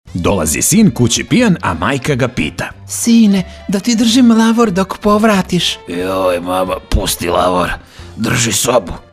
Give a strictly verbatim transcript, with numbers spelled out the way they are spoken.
Dolazi sin kući pijan, a majka ga pita. Sine, da ti držim lavor dok povratiš. Joj, mama, pusti lavor, drži sobu.